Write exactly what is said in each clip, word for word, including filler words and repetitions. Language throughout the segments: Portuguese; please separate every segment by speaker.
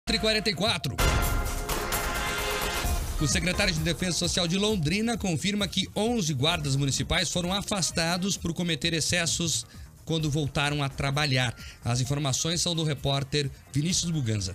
Speaker 1: quatro e quarenta e quatro. O secretário de Defesa Social de Londrina confirma que onze guardas municipais foram afastados por cometer excessos quando voltaram a trabalhar. As informações são do repórter Vinícius Buganza.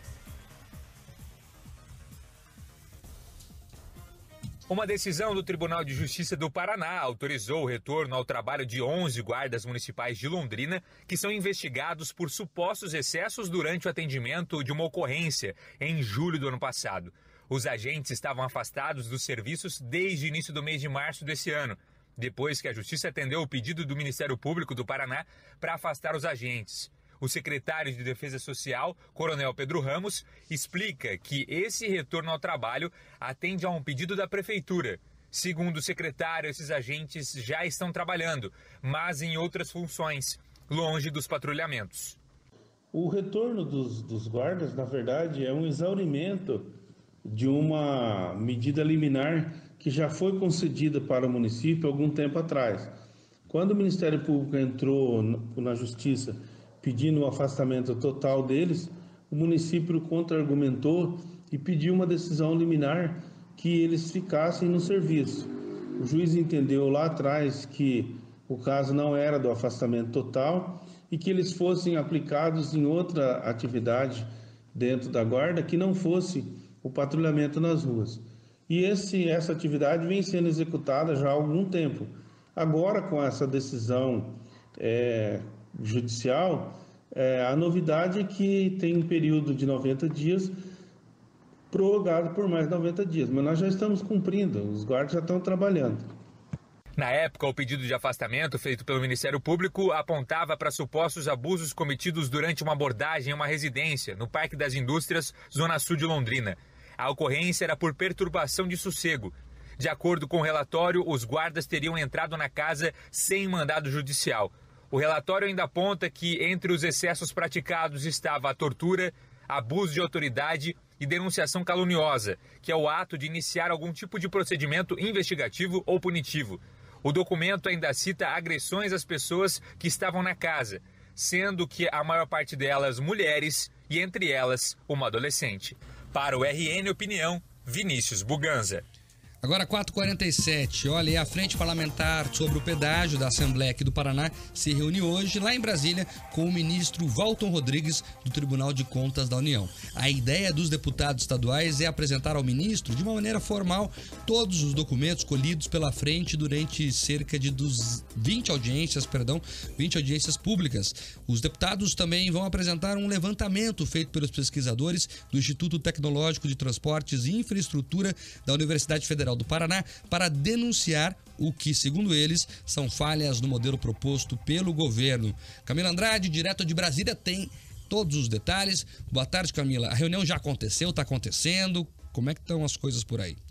Speaker 2: Uma decisão do Tribunal de Justiça do Paraná autorizou o retorno ao trabalho de onze guardas municipais de Londrina que são investigados por supostos excessos durante o atendimento de uma ocorrência em julho do ano passado. Os agentes estavam afastados dos serviços desde o início do mês de março desse ano, depois que a Justiça atendeu o pedido do Ministério Público do Paraná para afastar os agentes. O secretário de Defesa Social, Coronel Pedro Ramos, explica que esse retorno ao trabalho atende a um pedido da Prefeitura. Segundo o secretário, esses agentes já estão trabalhando, mas em outras funções, longe dos patrulhamentos.
Speaker 3: O retorno dos, dos guardas, na verdade, é um exaurimento de uma medida liminar que já foi concedida para o município há algum tempo atrás. Quando o Ministério Público entrou na Justiça pedindo o afastamento total deles, o município contra-argumentou e pediu uma decisão liminar que eles ficassem no serviço. O juiz entendeu lá atrás que o caso não era do afastamento total e que eles fossem aplicados em outra atividade dentro da guarda que não fosse o patrulhamento nas ruas. E esse, essa atividade vem sendo executada já há algum tempo. Agora, com essa decisão é, judicial, é, a novidade é que tem um período de noventa dias prorrogado por mais noventa dias, mas nós já estamos cumprindo, os guardas já estão trabalhando.
Speaker 2: Na época, o pedido de afastamento feito pelo Ministério Público apontava para supostos abusos cometidos durante uma abordagem em uma residência no Parque das Indústrias, Zona Sul de Londrina. A ocorrência era por perturbação de sossego. De acordo com o relatório, os guardas teriam entrado na casa sem mandado judicial. O relatório ainda aponta que entre os excessos praticados estava a tortura, abuso de autoridade e denunciação caluniosa, que é o ato de iniciar algum tipo de procedimento investigativo ou punitivo. O documento ainda cita agressões às pessoas que estavam na casa, sendo que a maior parte delas mulheres e entre elas uma adolescente. Para o R N Opinião, Vinícius Buganza.
Speaker 1: Agora quatro e quarenta e sete, olha, a Frente Parlamentar sobre o Pedágio da Assembleia aqui do Paraná se reúne hoje lá em Brasília com o ministro Walton Rodrigues do Tribunal de Contas da União. A ideia dos deputados estaduais é apresentar ao ministro, de uma maneira formal, todos os documentos colhidos pela frente durante cerca de dos vinte audiências, perdão, vinte audiências públicas. Os deputados também vão apresentar um levantamento feito pelos pesquisadores do Instituto Tecnológico de Transportes e Infraestrutura da Universidade Federal do Paraná para denunciar o que, segundo eles, são falhas no modelo proposto pelo governo. Camila Andrade, direto de Brasília, tem todos os detalhes. Boa tarde, Camila. A reunião já aconteceu, está acontecendo. Como é que estão as coisas por aí?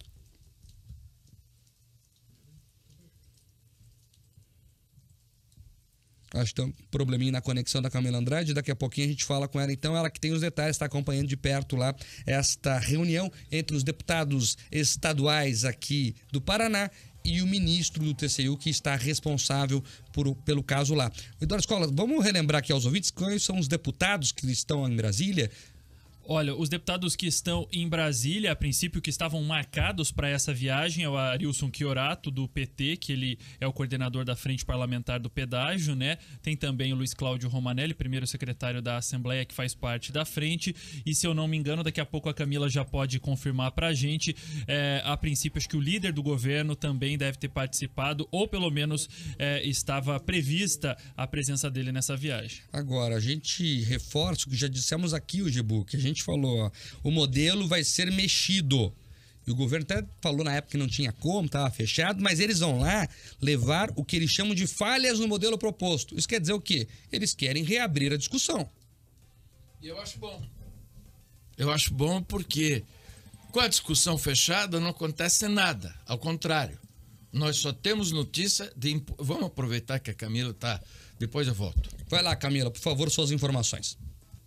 Speaker 1: Acho que tem um probleminha na conexão da Camila Andrade. Daqui a pouquinho a gente fala com ela. Então, ela que tem os detalhes, está acompanhando de perto lá esta reunião entre os deputados estaduais aqui do Paraná e o ministro do T C U, que está responsável por, pelo caso lá. Eduardo Escola, vamos relembrar aqui aos ouvintes quais são os deputados que estão em Brasília.
Speaker 4: Olha, os deputados que estão em Brasília, a princípio que estavam marcados para essa viagem, é o Arilson Chiorato, do P T, que ele é o coordenador da Frente Parlamentar do Pedágio, né? Tem também o Luiz Cláudio Romanelli, primeiro secretário da Assembleia, que faz parte da frente. E se eu não me engano, daqui a pouco a Camila já pode confirmar para a gente. É, a princípio, acho que o líder do governo também deve ter participado, ou pelo menos é, estava prevista a presença dele nessa viagem.
Speaker 1: Agora, a gente reforça o que já dissemos aqui, o Gebu, que a gente A gente falou, ó, o modelo vai ser mexido. E o governo até falou na época que não tinha como, estava fechado, mas eles vão lá levar o que eles chamam de falhas no modelo proposto. Isso quer dizer o quê? Eles querem reabrir a discussão.
Speaker 5: E eu acho bom. Eu acho bom porque com a discussão fechada não acontece nada. Ao contrário, nós só temos notícia de... Imp... Vamos aproveitar que a Camila está... Depois eu volto.
Speaker 1: Vai lá, Camila, por favor, suas informações.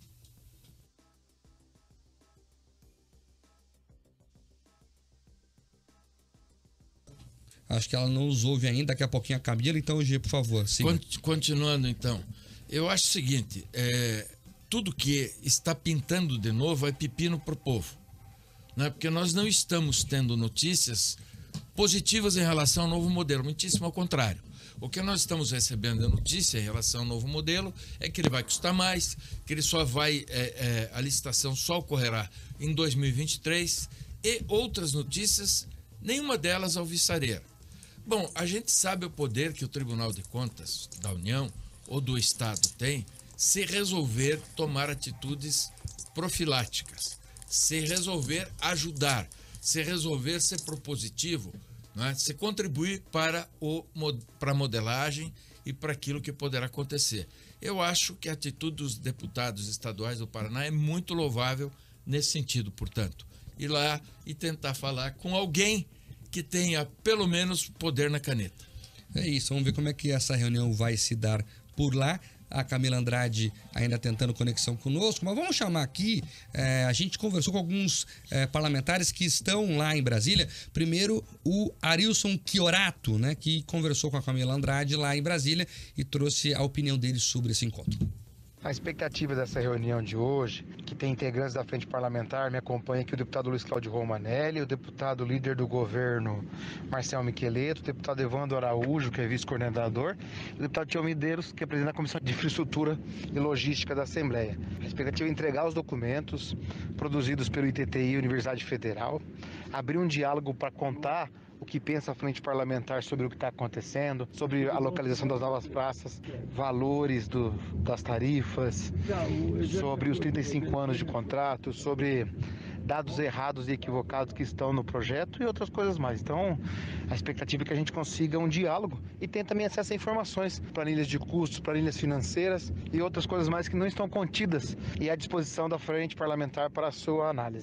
Speaker 1: Acho que ela não nos ouve ainda, daqui a pouquinho a Camila, então, G, por favor, siga.
Speaker 5: Continuando, então, eu acho o seguinte, é, tudo que está pintando de novo é pepino para o povo. Né? Porque nós não estamos tendo notícias positivas em relação ao novo modelo, muitíssimo ao contrário. O que nós estamos recebendo de notícia em relação ao novo modelo é que ele vai custar mais, que ele só vai, é, é, a licitação só ocorrerá em dois mil e vinte e três e outras notícias, nenhuma delas alvissareira. Bom, a gente sabe o poder que o Tribunal de Contas da União ou do Estado tem se resolver tomar atitudes profiláticas, se resolver ajudar, se resolver ser propositivo, não é? Se contribuir para, o, para a modelagem e para aquilo que poderá acontecer. Eu acho que a atitude dos deputados estaduais do Paraná é muito louvável nesse sentido, portanto. Ir lá e tentar falar com alguém que tenha pelo menos poder na caneta.
Speaker 1: É isso, vamos ver como é que essa reunião vai se dar por lá. A Camila Andrade ainda tentando conexão conosco, mas vamos chamar aqui, é, a gente conversou com alguns é, parlamentares que estão lá em Brasília. Primeiro, o Arilson Chiorato, né, que conversou com a Camila Andrade lá em Brasília e trouxe a opinião dele sobre esse encontro.
Speaker 6: A expectativa dessa reunião de hoje, que tem integrantes da frente parlamentar, me acompanha aqui o deputado Luiz Cláudio Romanelli, o deputado líder do governo Marcel Micheleto, o deputado Evandro Araújo, que é vice-coordenador, e o deputado Tião Medeiros, que é presidente da Comissão de Infraestrutura e Logística da Assembleia. A expectativa é entregar os documentos produzidos pelo I T T I Universidade Federal, abrir um diálogo para contar o que pensa a frente parlamentar sobre o que está acontecendo, sobre a localização das novas praças, valores do, das tarifas, sobre os trinta e cinco anos de contrato, sobre dados errados e equivocados que estão no projeto e outras coisas mais. Então, a expectativa é que a gente consiga um diálogo e tenha também acesso a informações, planilhas de custos, planilhas financeiras e outras coisas mais que não estão contidas e à disposição da frente parlamentar para a sua análise.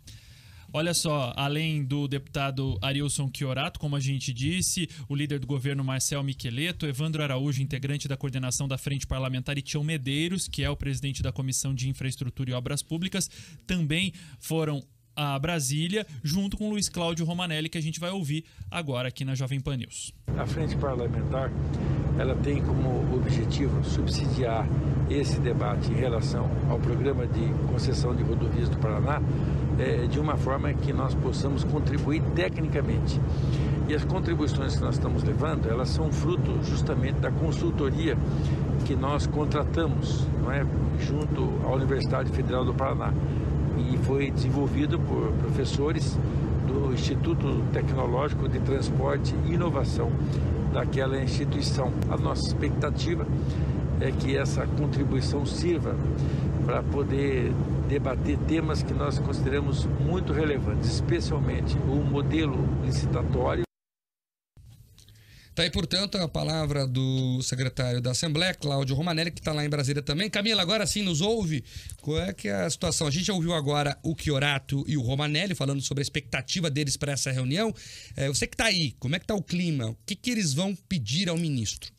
Speaker 4: Olha só, além do deputado Arilson Chiorato, como a gente disse, o líder do governo Marcel Micheleto, Evandro Araújo, integrante da coordenação da Frente Parlamentar, e Tião Medeiros, que é o presidente da Comissão de Infraestrutura e Obras Públicas, também foram a Brasília, junto com Luiz Cláudio Romanelli, que a gente vai ouvir agora aqui na Jovem Pan News.
Speaker 7: A Frente Parlamentar, ela tem como objetivo subsidiar esse debate em relação ao programa de concessão de rodovias do Paraná, é, de uma forma que nós possamos contribuir tecnicamente. E as contribuições que nós estamos levando, elas são fruto justamente da consultoria que nós contratamos, não é, junto à Universidade Federal do Paraná. E foi desenvolvido por professores do Instituto Tecnológico de Transporte e Inovação daquela instituição. A nossa expectativa é que essa contribuição sirva para poder debater temas que nós consideramos muito relevantes, especialmente o modelo licitatório.
Speaker 1: Tá aí, portanto, a palavra do secretário da Assembleia, Cláudio Romanelli, que está lá em Brasília também. Camila, agora sim nos ouve. Qual é que é a situação? A gente já ouviu agora o Chiorato e o Romanelli falando sobre a expectativa deles para essa reunião. É, você que está aí, como é que está o clima? O que, que eles vão pedir ao ministro?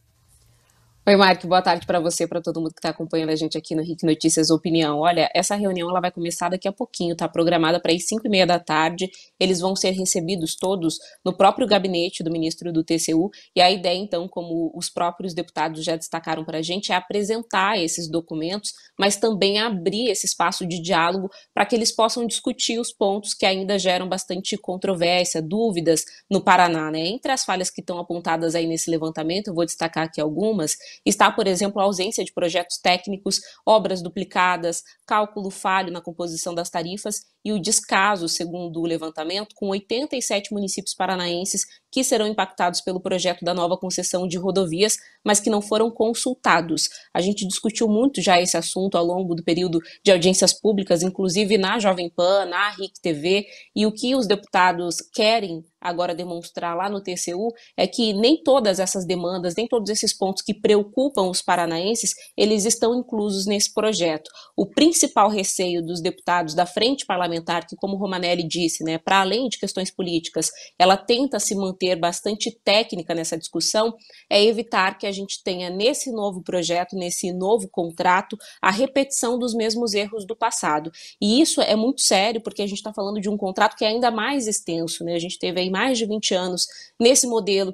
Speaker 8: Oi, Marco, boa tarde para você, para todo mundo que está acompanhando a gente aqui no R I C Notícias Opinião. Olha, essa reunião ela vai começar daqui a pouquinho, está programada para as cinco e meia da tarde. Eles vão ser recebidos todos no próprio gabinete do ministro do T C U. E a ideia, então, como os próprios deputados já destacaram para a gente, é apresentar esses documentos, mas também abrir esse espaço de diálogo para que eles possam discutir os pontos que ainda geram bastante controvérsia, dúvidas no Paraná, né? Entre as falhas que estão apontadas aí nesse levantamento, eu vou destacar aqui algumas. Está, por exemplo, a ausência de projetos técnicos, obras duplicadas, cálculo falho na composição das tarifas e o descaso, segundo o levantamento, com oitenta e sete municípios paranaenses que serão impactados pelo projeto da nova concessão de rodovias, mas que não foram consultados. A gente discutiu muito já esse assunto ao longo do período de audiências públicas, inclusive na Jovem Pan, na R I C T V, e o que os deputados querem agora demonstrar lá no T C U é que nem todas essas demandas, nem todos esses pontos que preocupam os paranaenses, eles estão inclusos nesse projeto. O principal receio dos deputados da Frente Parlamentar, que, como o Romanelli disse, né, para além de questões políticas, ela tenta se manter bastante técnica nessa discussão, é evitar que a gente tenha nesse novo projeto, nesse novo contrato, a repetição dos mesmos erros do passado. E isso é muito sério, porque a gente está falando de um contrato que é ainda mais extenso, né? A gente teve aí mais de vinte anos nesse modelo que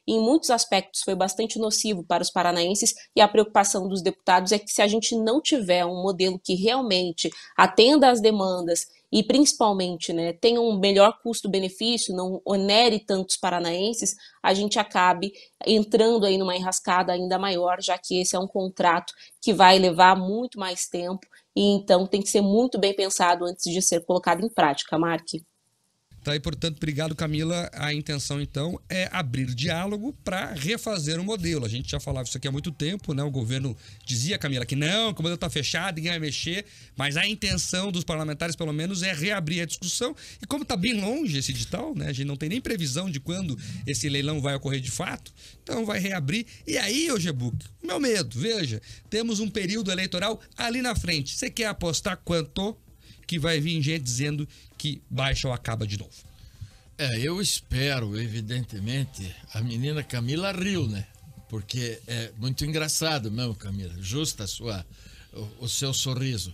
Speaker 8: em muitos aspectos foi bastante nocivo para os paranaenses, e a preocupação dos deputados é que se a gente não tiver um modelo que realmente atenda às demandas e principalmente, né, tenha um melhor custo-benefício, não onere tantos paranaenses, a gente acabe entrando aí numa enrascada ainda maior, já que esse é um contrato que vai levar muito mais tempo e então tem que ser muito bem pensado antes de ser colocado em prática, Mark.
Speaker 1: Tá, e portanto, obrigado, Camila. A intenção, então, é abrir diálogo para refazer o modelo. A gente já falava isso aqui há muito tempo, né? O governo dizia, Camila, que não, que o modelo está fechado, ninguém vai mexer, mas a intenção dos parlamentares, pelo menos, é reabrir a discussão. E como está bem longe esse edital, né? A gente não tem nem previsão de quando esse leilão vai ocorrer de fato, então vai reabrir. E aí, ô Gebuk, o meu medo, veja, temos um período eleitoral ali na frente. Você quer apostar quanto que vai vir gente dizendo que baixa ou acaba de novo?
Speaker 5: É, eu espero, evidentemente, a menina Camila riu, né? Porque é muito engraçado mesmo, Camila, justa a sua, o, o seu sorriso.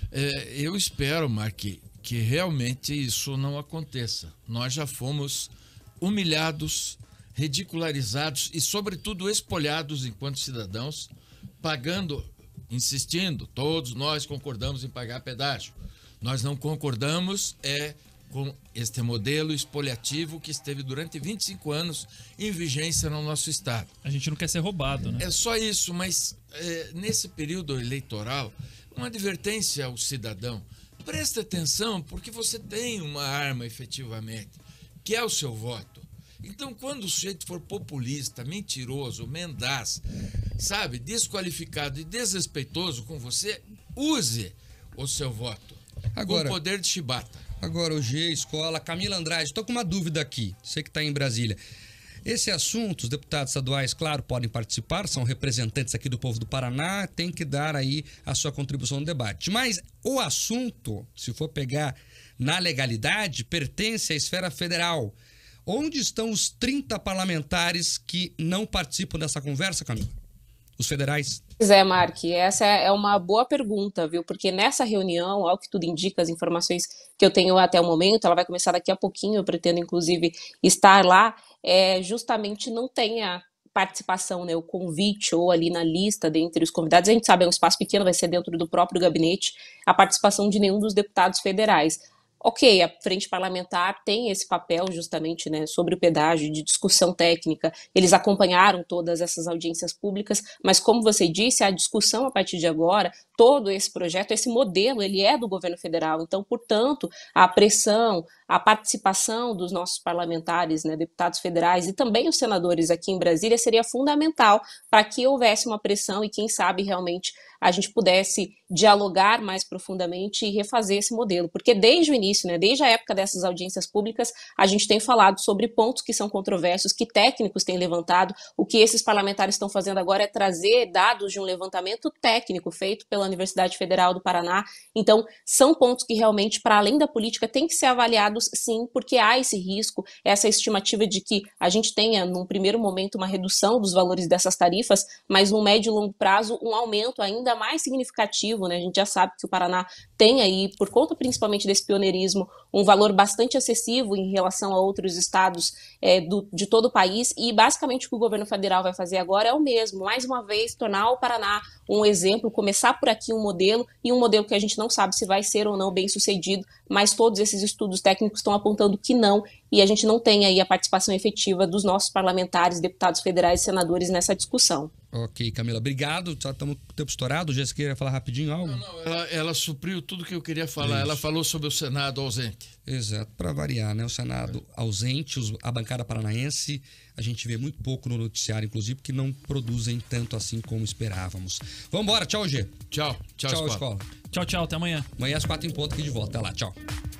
Speaker 5: É, eu espero, Mark, que realmente isso não aconteça. Nós já fomos humilhados, ridicularizados e, sobretudo, espolhados enquanto cidadãos, pagando, insistindo, todos nós concordamos em pagar pedágio. Nós não concordamos é com este modelo expoliativo que esteve durante vinte e cinco anos em vigência no nosso estado.
Speaker 4: A gente não quer ser roubado, né?
Speaker 5: É só isso, mas é, nesse período eleitoral, uma advertência ao cidadão. Preste atenção, porque você tem uma arma efetivamente, que é o seu voto. Então, quando o sujeito for populista, mentiroso, mendaz, sabe, desqualificado e desrespeitoso com você, use o seu voto.
Speaker 1: Agora,
Speaker 5: com poder de chibata.
Speaker 1: Agora, o G, escola, Camila Andrade, estou com uma dúvida aqui, você que está em Brasília. Esse assunto, os deputados estaduais, claro, podem participar, são representantes aqui do povo do Paraná, tem que dar aí a sua contribuição no debate. Mas o assunto, se for pegar na legalidade, pertence à esfera federal. Onde estão os trinta parlamentares que não participam dessa conversa, Camila? Os federais?
Speaker 8: Pois é, Mark, essa é uma boa pergunta, viu? Porque nessa reunião, ao que tudo indica, as informações que eu tenho até o momento, ela vai começar daqui a pouquinho, eu pretendo inclusive estar lá, é, justamente não tem a participação, né, o convite ou ali na lista dentre os convidados, a gente sabe, é um espaço pequeno, vai ser dentro do próprio gabinete, a participação de nenhum dos deputados federais. Ok, a frente parlamentar tem esse papel justamente, né, sobre o pedágio, de discussão técnica, eles acompanharam todas essas audiências públicas, mas como você disse, a discussão a partir de agora, todo esse projeto, esse modelo, ele é do governo federal, então, portanto, a pressão, a participação dos nossos parlamentares, né, deputados federais e também os senadores aqui em Brasília seria fundamental para que houvesse uma pressão e quem sabe realmente a gente pudesse dialogar mais profundamente e refazer esse modelo, porque desde o início, né, desde a época dessas audiências públicas, a gente tem falado sobre pontos que são controversos, que técnicos têm levantado, o que esses parlamentares estão fazendo agora é trazer dados de um levantamento técnico feito pela Universidade Federal do Paraná, então são pontos que realmente, para além da política, têm que ser avaliados sim, porque há esse risco, essa estimativa de que a gente tenha, num primeiro momento, uma redução dos valores dessas tarifas, mas no médio e longo prazo, um aumento ainda mais significativo, né? A gente já sabe que o Paraná tem aí, por conta principalmente desse pioneirismo, um valor bastante excessivo em relação a outros estados é, do, de todo o país, e basicamente o que o governo federal vai fazer agora é o mesmo, mais uma vez tornar o Paraná um exemplo, começar por aqui um modelo, e um modelo que a gente não sabe se vai ser ou não bem sucedido, mas todos esses estudos técnicos estão apontando que não, e a gente não tem aí a participação efetiva dos nossos parlamentares, deputados federais e senadores nessa discussão.
Speaker 1: Ok, Camila, obrigado. Já estamos com o tempo estourado. Já queria falar rapidinho algo?
Speaker 5: Não, não, ela, ela supriu tudo que eu queria falar. Isso. Ela falou sobre o Senado ausente.
Speaker 1: Exato, para variar, né? O Senado é. ausente, os, a bancada paranaense, a gente vê muito pouco no noticiário, inclusive, porque não produzem tanto assim como esperávamos. Vamos embora, tchau, G.
Speaker 5: Tchau, tchau,
Speaker 1: tchau,
Speaker 5: escola.
Speaker 1: escola.
Speaker 4: Tchau, tchau, até amanhã.
Speaker 1: Amanhã às quatro em ponto aqui de volta. Até lá, tchau.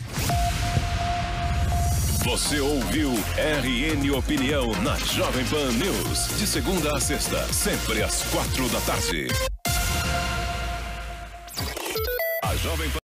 Speaker 9: Você ouviu R N Opinião na Jovem Pan News. De segunda a sexta, sempre às quatro da tarde. A Jovem Pan